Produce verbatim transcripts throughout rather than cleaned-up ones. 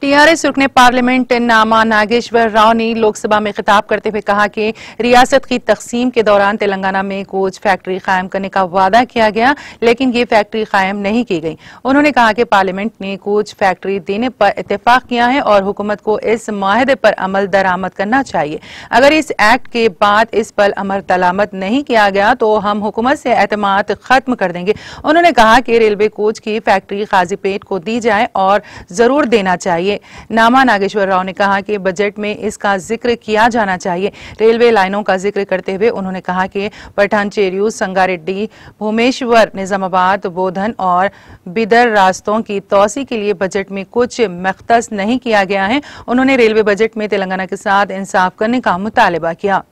TRS रुकने parliament नामा नागेश्वर राव ने लोकसभा में खिताब करते हुए कहा कि रियासत की तकसीम के दौरान तेलंगाना में कोच फैक्ट्री कायम करने का वादा किया गया, लेकिन ये फैक्ट्री कायम नहीं की गई। उन्होंने कहा कि पार्लियामेंट ने कोच फैक्ट्री देने पर इत्तेफाक किया है और हुकूमत को इस माहदे पर अमल दरामद करना चाहिए। अगर इस एक्ट के बाद इस पर अमल दरामद नहीं किया गया तो हम हुकूमत से एतमाद खत्म कर देंगे। उन्होंने कहा कि रेलवे कोच की फैक्ट्री काजीपेट को दी जाए और जरूर देना चाहिए। नामा नागेश्वर राव ने कहा कि बजट में इसका जिक्र किया जाना चाहिए। रेलवे लाइनों का जिक्र करते हुए उन्होंने कहा कि पठान चेरियू, संगारेड्डी, भूमेश्वर, निजामाबाद, बोधन और बिदर रास्तों की तोसी के लिए बजट में कुछ मख्तस नहीं किया गया है। उन्होंने रेलवे बजट में तेलंगाना के साथ इंसाफ करने का मुतालबा किया।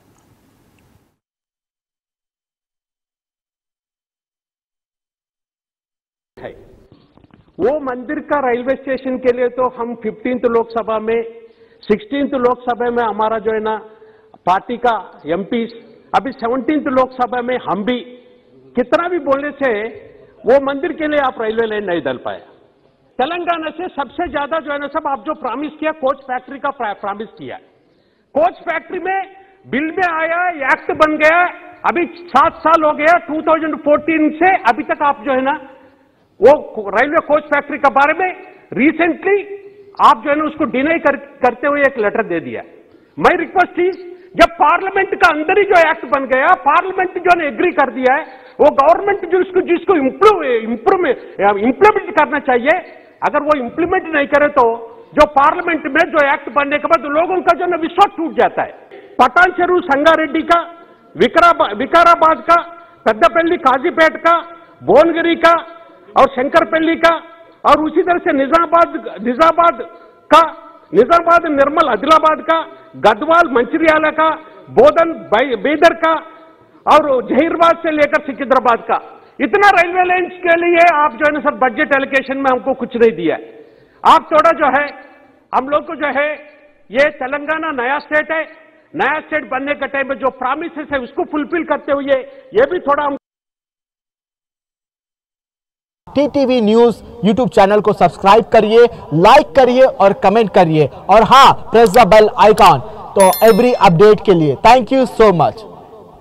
वो मंदिर का रेलवे स्टेशन के लिए तो हम फिफ्टींथ लोकसभा में, सिक्सटींथ लोकसभा में हमारा जो है ना पार्टी का एमपी, अभी सेवनटींथ लोकसभा में हम भी कितना भी बोलने से वो मंदिर के लिए आप रेलवे लाइन नहीं डाल पाया। तेलंगाना से सबसे ज्यादा जो है ना सब आप जो प्रॉमिस किया कोच फैक्ट्री का प्रॉमिस किया। कोच फैक्ट्री में बिल में आया, एक्ट बन गया, अभी सात साल हो गया, टू थाउजेंड फोर्टीन से अभी तक आप जो है ना वो रेलवे कोच फैक्ट्री के बारे में रिसेंटली आप जो है ना उसको डिनाई कर, करते हुए एक लेटर दे दिया। मैं रिक्वेस्ट थी, जब पार्लियामेंट का अंदर ही जो एक्ट बन गया, पार्लियामेंट जो ने एग्री कर दिया है, वो गवर्नमेंट जो इसको जिसको इंप्लीमेंट करना चाहिए, अगर वो इंप्लीमेंट नहीं करे तो जो पार्लियामेंट में जो एक्ट बनने के बाद लोगों का जो ना विश्वास टूट जाता है। पठान चेरू संगारेड्डी का, विकाराबाद का, पेद्दपल्ली काजीपेट का, भुवनगिरी का और शंकरपल्ली का, और उसी तरह से निजामाबाद निजामाबाद का, निजामाबाद निर्मल आदिलाबाद का, गढ़वाल मंचिर्याला का, बोधन बीदर का और जहीराबाद से लेकर सिकंदराबाद का, इतना रेलवे लाइन्स के लिए आप जो है ना सर बजट एलोकेशन में हमको कुछ नहीं दिया। आप थोड़ा जो है हम लोग को जो है ये तेलंगाना नया स्टेट है, नया स्टेट बनने के टाइम में जो प्रॉमिसेस है उसको फुलफिल करते हुए ये भी थोड़ा हम टीटीवी न्यूज यूट्यूब चैनल को सब्सक्राइब करिए, लाइक करिए और कमेंट करिए, और हाँ, press the bell icon to every update के लिए। Thank you so much.